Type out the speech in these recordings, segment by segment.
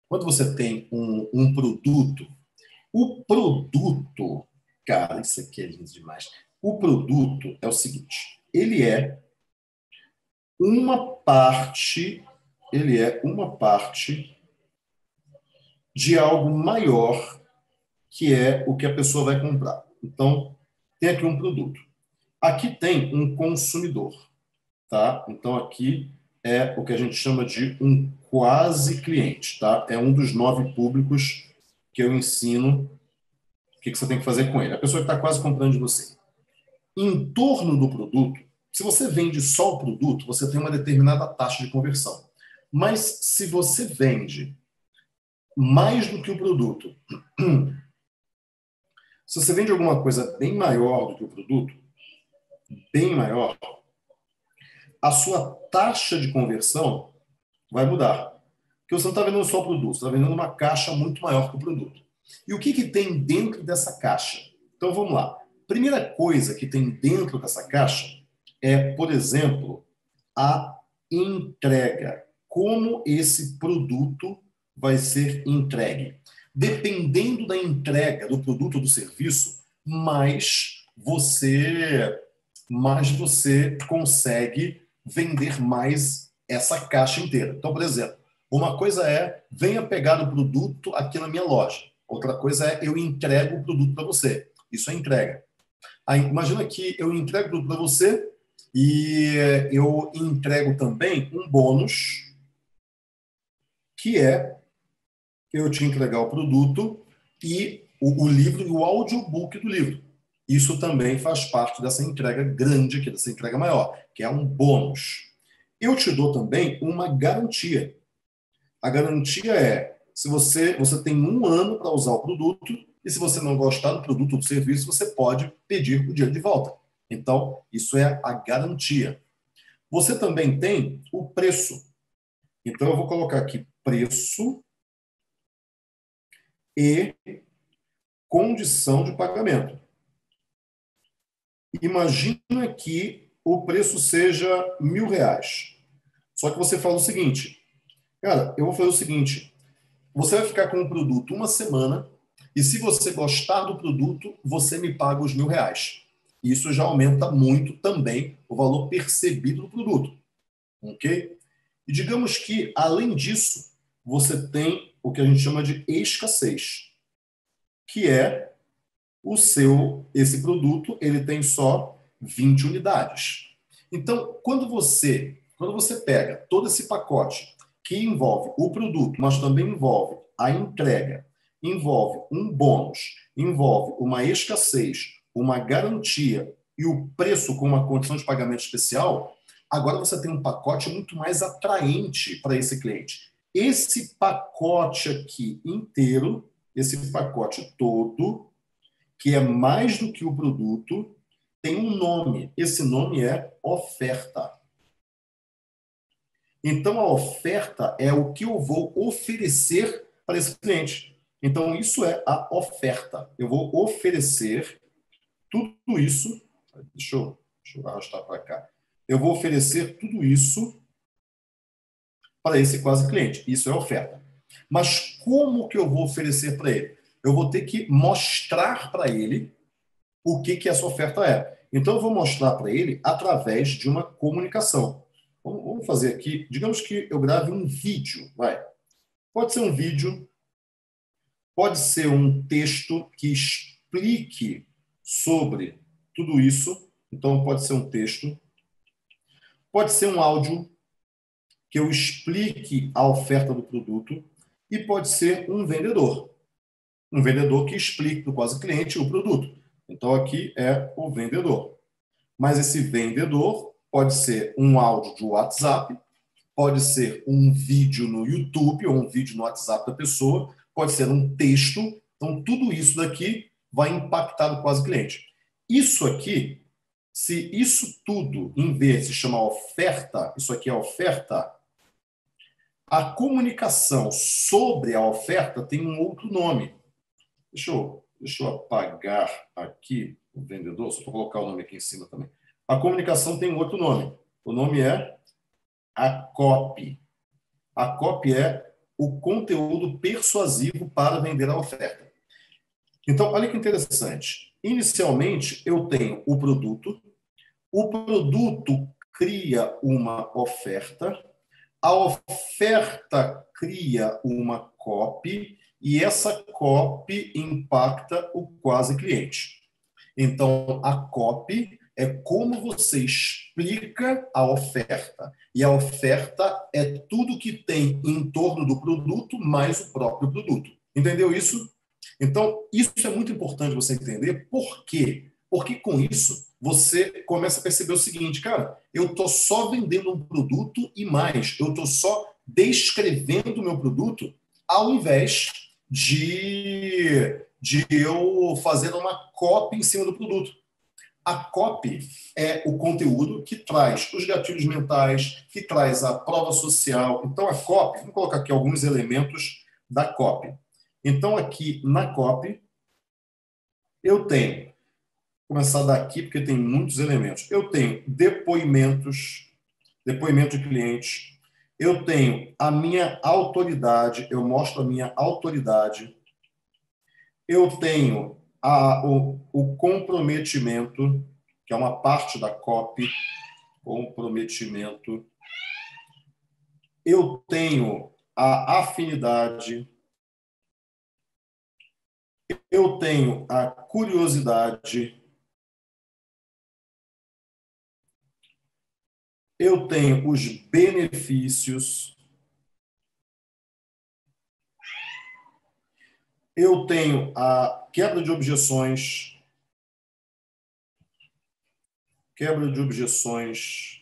quando você tem um produto, o produto, cara, isso aqui é lindo demais. O produto é o seguinte, uma parte, ele é uma parte de algo maior que é o que a pessoa vai comprar. Então, tem aqui um produto. Aqui tem um consumidor, tá? Então, aqui é o que a gente chama de um quase cliente, tá? É um dos 9 públicos que eu ensino o que você tem que fazer com ele. A pessoa que está quase comprando de você. Em torno do produto, se você vende só o produto, você tem uma determinada taxa de conversão. Mas se você vende mais do que o produto, se você vende alguma coisa bem maior do que o produto, bem maior, a sua taxa de conversão vai mudar. Porque você não está vendendo só o produto, você está vendendo uma caixa muito maior que o produto. E o que tem dentro dessa caixa? Então vamos lá. Primeira coisa que tem dentro dessa caixa é, por exemplo, a entrega. Como esse produto vai ser entregue. Dependendo da entrega do produto ou do serviço, mais você consegue vender mais essa caixa inteira. Então, por exemplo, uma coisa é, venha pegar o produto aqui na minha loja. Outra coisa é, eu entrego o produto para você. Isso é entrega. Aí, imagina que eu entrego o produto para você e eu entrego também um bônus, que é eu te entregar o produto e o livro e o audiobook do livro. Isso também faz parte dessa entrega grande aqui, dessa entrega maior, que é um bônus. Eu te dou também uma garantia. A garantia é, se você tem 1 ano para usar o produto, e se você não gostar do produto ou do serviço, você pode pedir o dinheiro de volta. Então, isso é a garantia. Você também tem o preço. Então, eu vou colocar aqui preço e condição de pagamento. Imagina que o preço seja R$ 1.000. Só que você fala o seguinte, cara, eu vou fazer o seguinte, você vai ficar com o produto uma semana e se você gostar do produto, você me paga os R$ 1.000. Isso já aumenta muito também o valor percebido do produto, ok? E digamos que, além disso, você tem o que a gente chama de escassez, que é esse produto, ele tem só 20 unidades. Então, quando você pega todo esse pacote que envolve o produto, mas também envolve a entrega, envolve um bônus, envolve uma escassez, uma garantia e o preço com uma condição de pagamento especial, agora você tem um pacote muito mais atraente para esse cliente. Esse pacote aqui inteiro, esse pacote todo, que é mais do que o produto, tem um nome. Esse nome é oferta. Então, a oferta é o que eu vou oferecer para esse cliente. Então, isso é a oferta. Eu vou oferecer tudo isso. Deixa eu arrastar para cá. Eu vou oferecer tudo isso para esse quase cliente. Isso é oferta. Mas como que eu vou oferecer para ele? Eu vou ter que mostrar para ele o que essa oferta é. Então, eu vou mostrar para ele através de uma comunicação. Vamos fazer aqui, digamos que eu grave um vídeo, vai. Pode ser um vídeo, pode ser um texto que explique sobre tudo isso. Então, pode ser um texto. Pode ser um áudio que eu explique a oferta do produto. E pode ser um vendedor. Um vendedor que explique para o quase cliente o produto. Então, aqui é o vendedor. Mas esse vendedor pode ser um áudio de WhatsApp, pode ser um vídeo no YouTube ou um vídeo no WhatsApp da pessoa, pode ser um texto. Então, tudo isso daqui vai impactar o quase cliente. Isso aqui, se isso tudo, em vez de se chamar oferta, isso aqui é oferta, a comunicação sobre a oferta tem um outro nome. Deixa eu apagar aqui o vendedor, só para colocar o nome aqui em cima também. A comunicação tem um outro nome. O nome é a copy. A copy é o conteúdo persuasivo para vender a oferta. Então, olha que interessante. Inicialmente, eu tenho o produto cria uma oferta, a oferta cria uma copy e essa copy impacta o quase cliente. Então, a copy é como você explica a oferta. E a oferta é tudo que tem em torno do produto mais o próprio produto. Entendeu isso? Então, isso é muito importante você entender. Por quê? Porque com isso você começa a perceber o seguinte, cara, eu estou só vendendo um produto e mais, eu estou só descrevendo o meu produto ao invés de eu fazer uma copy em cima do produto. A copy é o conteúdo que traz os gatilhos mentais, que traz a prova social. Então, a copy, vamos colocar aqui alguns elementos da copy. Então, aqui na copy, eu tenho, vou começar daqui porque tem muitos elementos. Eu tenho depoimentos, depoimento de clientes. Eu tenho a minha autoridade, eu mostro a minha autoridade. Eu tenho o comprometimento, que é uma parte da copy, comprometimento. Eu tenho a afinidade. Eu tenho a curiosidade. Eu tenho os benefícios. Eu tenho a quebra de objeções. Quebra de objeções.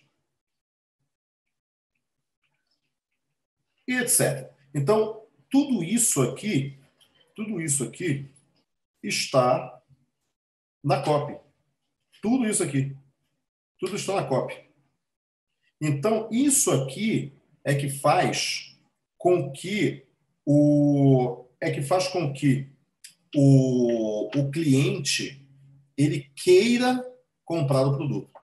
E etc. Então, tudo isso aqui está na copy. Tudo isso aqui. Tudo está na copy. Então, isso aqui é que faz com que o cliente ele queira comprar o produto.